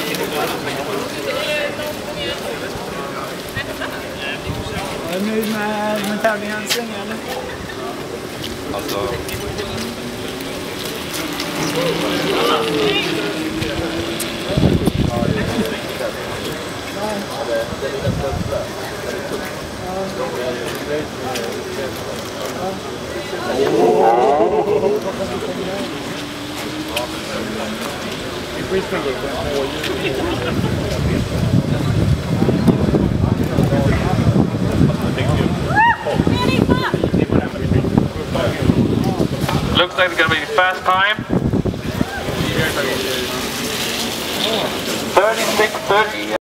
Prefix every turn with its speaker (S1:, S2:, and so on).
S1: Är du nöjd med tävlingen så länge eller?
S2: Alltså... Looks like it's going to be fast time. 36:30.